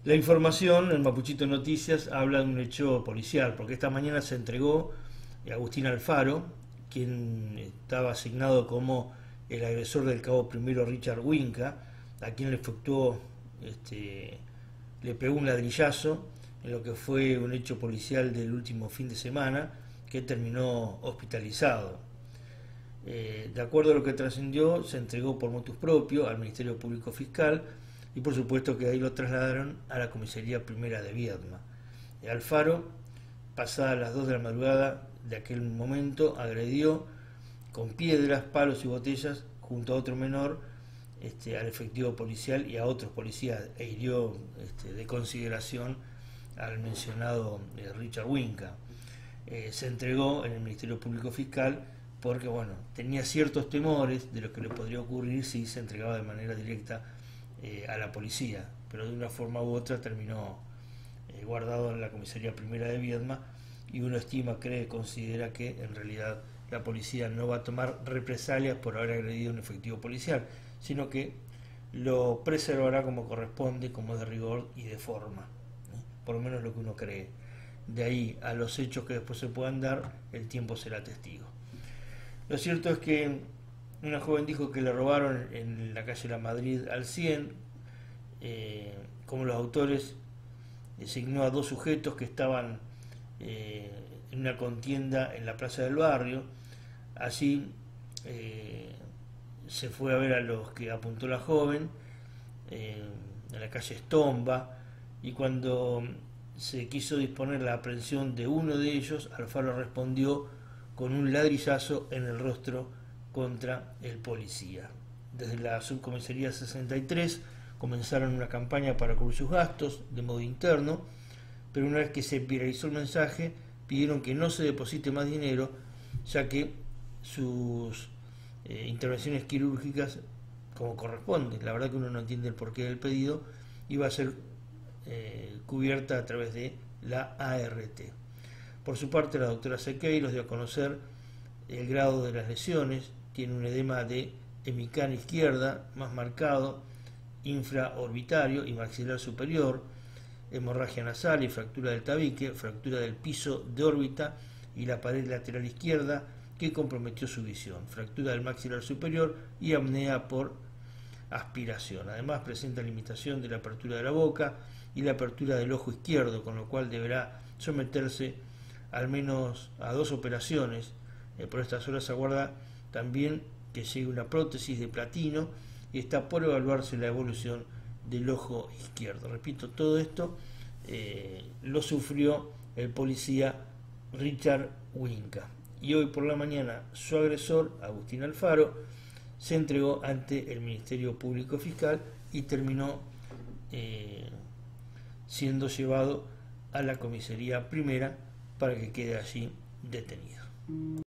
La información en Mapuchito Noticias habla de un hecho policial, porque esta mañana se entregó Agustín Alfaro, quien estaba asignado como el agresor del cabo primero Richard Winca, a quien le pegó un ladrillazo en lo que fue un hecho policial del último fin de semana, que terminó hospitalizado. De acuerdo a lo que trascendió, se entregó por motus propio al Ministerio Público Fiscal y por supuesto que ahí lo trasladaron a la Comisaría Primera de Viedma. Alfaro, pasadas las 2 de la madrugada de aquel momento, agredió con piedras, palos y botellas junto a otro menor al efectivo policial y a otros policías e hirió de consideración al mencionado Richard Winca. Se entregó en el Ministerio Público Fiscal porque tenía ciertos temores de lo que le podría ocurrir si se entregaba de manera directa a la policía, pero de una forma u otra terminó guardado en la Comisaría Primera de Viedma, y uno considera que en realidad la policía no va a tomar represalias por haber agredido a un efectivo policial, sino que lo preservará como corresponde, como de rigor y de forma, por lo menos lo que uno cree. De ahí a los hechos que después se puedan dar, el tiempo será testigo. Lo cierto es que una joven dijo que le robaron en la calle La Madrid al 100, como los autores designó a 2 sujetos que estaban en una contienda en la plaza del barrio. Allí se fue a ver a los que apuntó la joven en la calle Estomba, y cuando se quiso disponer la aprehensión de uno de ellos, Alfaro respondió con un ladrillazo en el rostro contra el policía. Desde la subcomisaría 63 comenzaron una campaña para cubrir sus gastos de modo interno, pero una vez que se viralizó el mensaje, pidieron que no se deposite más dinero, ya que sus intervenciones quirúrgicas, como corresponde, la verdad que uno no entiende el porqué del pedido, iba a ser cubierta a través de la ART. Por su parte, la doctora Sequeiros dio a conocer el grado de las lesiones. Tiene un edema de hemicana izquierda más marcado, infraorbitario y maxilar superior, hemorragia nasal y fractura del tabique, fractura del piso de órbita y la pared lateral izquierda que comprometió su visión, fractura del maxilar superior y apnea por aspiración. Además presenta limitación de la apertura de la boca y la apertura del ojo izquierdo, con lo cual deberá someterse al menos a 2 operaciones. Por estas horas aguarda también que llegue una prótesis de platino y está por evaluarse la evolución del ojo izquierdo. Repito, todo esto lo sufrió el policía Richard Winca. Y hoy por la mañana su agresor, Agustín Alfaro, se entregó ante el Ministerio Público Fiscal y terminó siendo llevado a la Comisaría Primera para que quede allí detenido.